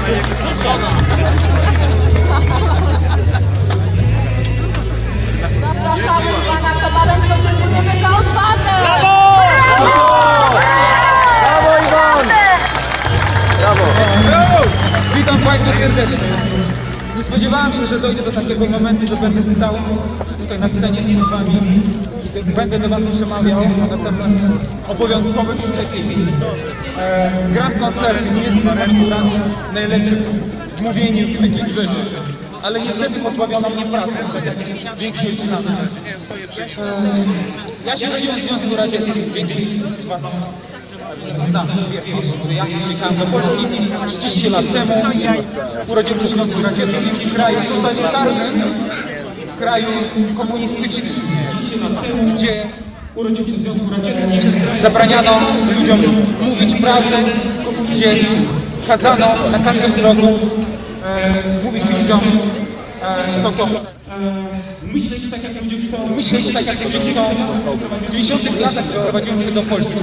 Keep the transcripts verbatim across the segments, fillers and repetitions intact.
Zapraszamy pana Kowarenko, dziękujemy za odwagę! Brawo! Brawo Iwan! Brawo! Brawo! Witam Państwa serdecznie. Nie spodziewałem się, że dojdzie do takiego momentu, że będę stał tutaj na scenie przed Wami i będę do Was przemawiał na temat obowiązkowych szczepień. E, gram koncerty, nie jestem akurat najlepszy w mówieniu takich rzeczy, ale niestety pozbawiono mnie pracy, tak jak większość z nas. E, ja się urodziłem w Związku Radzieckim, większość z Was znam, wie, że ja przyjechałem do Polski trzydzieści lat temu, urodziłem się w Związku Radzieckim, w kraju totalitarnym, w kraju komunistycznym, gdzie urodziłem się w Związku Radzieckim, zabraniano ludziom mówić prawdę, gdzie kazano na każdym kroku e, mówić ludziom e, to, co chcą. Myśleć tak, jak ludzie chcą. Myśleć tak, jak ludzie chcą. W dziewięćdziesiątych latach przeprowadziłem się do Polski.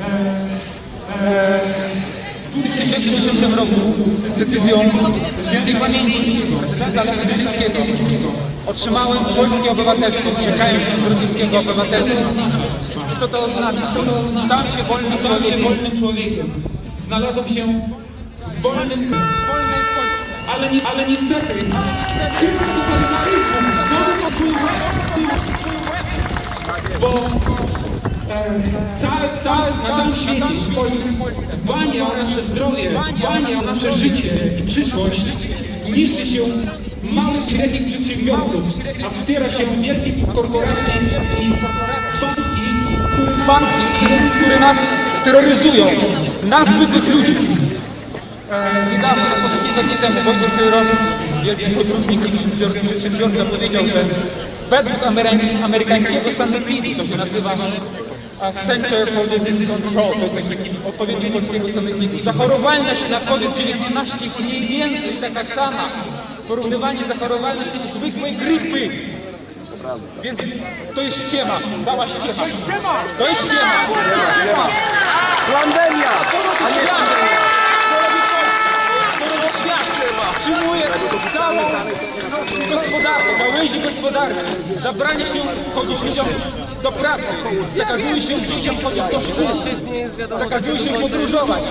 W dwa tysiące dziesiątym roku decyzją świętej pamięci prezydenta Lecha Kaczyńskiego otrzymałem polskie obywatelstwo, zrzekając się z rosyjskiego obywatelstwa. Co to oznacza? Stałem się wolnym człowiekiem. wolnym człowiekiem. Znalazłem się w wolnym, wolnej Polsce. Ale, ni ale niestety, ale niestety, chyba totalitaryzmu znowu to swój łeb, bo Całe, całe, na całym świecie, w Polsce, dbanie o nasze zdrowie, dbanie o nasze życie i przyszłość niszczy się małych, średnich przedsiębiorców, a wspiera się wielkie korporacje i banki, które, banki, które nas terroryzują, nas zwykłych ludzi. E, niedawno, dosłownie kilka dni temu, Wojciech Szejrowski, wielki podróżnik i przedsiębiorca, powiedział, że według amerykańskiego sanepidu, to się nazywa Center for Disease Control, to jest taki odpowiednik polskiego sanepidu, zachorowalność na COVID dziewiętnaście jest mniej więcej taka sama, porównywanie zachorowalności do zwykłej grypy. Więc to jest ściema, cała ściema. To jest ściema! To jest ściema! Pandemia! A nie pandemia! Co robi Polska? Co robi świat? Wstrzymuje całą gospodarkę, gałęzi gospodarki. Zabrania się chodzić ludziom do pracy. Zakazuje się dzieciom chodzić do szkół. Zakazuje się podróżować.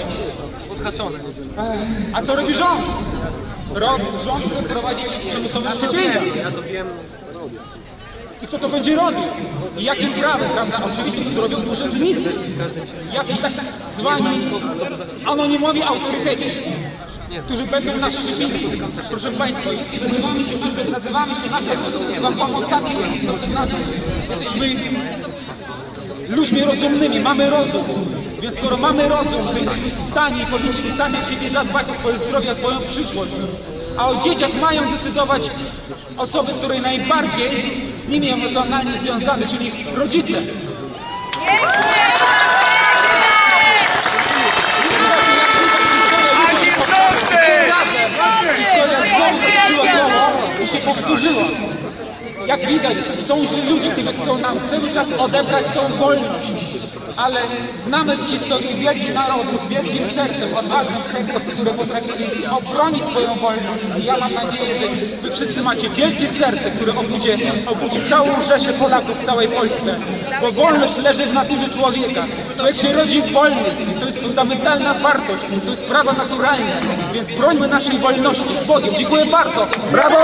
A co robi rząd? Rząd chce wprowadzić przymusowe szczepienia. I kto to będzie robił? I jakim prawem, prawda? Oczywiście to zrobią urzędnicy. Jacyś tak zwani anonimowi autoryteci, którzy będą nas szczepili. Proszę Państwa, nazywamy się nawet, nazywamy się nawet homo sapiens, to znaczy, jesteśmy ludźmi rozumnymi, mamy rozum. Więc skoro mamy rozum, to jesteśmy w stanie i powinniśmy sami o siebie zadbać o swoje zdrowie, o swoją przyszłość. A o dzieciach mają decydować osoby, które najbardziej z nimi emocjonalnie związane, czyli rodzice. I się powtórzyło. Jak widać, są źli ludzie, którzy chcą nam cały czas odebrać tą wolność. Ale znamy z historii wielkich narodów z wielkim sercem, odważnym sercem, które potrafili obronić swoją wolność. I ja mam nadzieję, że wy wszyscy macie wielkie serce, które obudzi, obudzi całą rzeszę Polaków w całej Polsce. Bo wolność leży w naturze człowieka. Człowiek się rodzi wolny. To jest fundamentalna wartość. To jest prawo naturalne. Więc brońmy naszej wolności z Bogiem. Dziękuję bardzo. Brawo!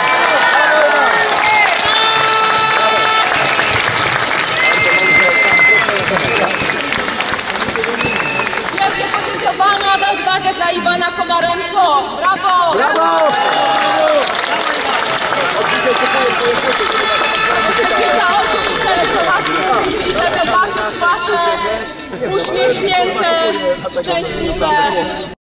Wielkie podziękowania za odwagę dla Iwana Kowarenko! Brawo! Brawo! Kilka osób chce do Was mówić, zobaczyć Wasze uśmiechnięte, szczęśliwe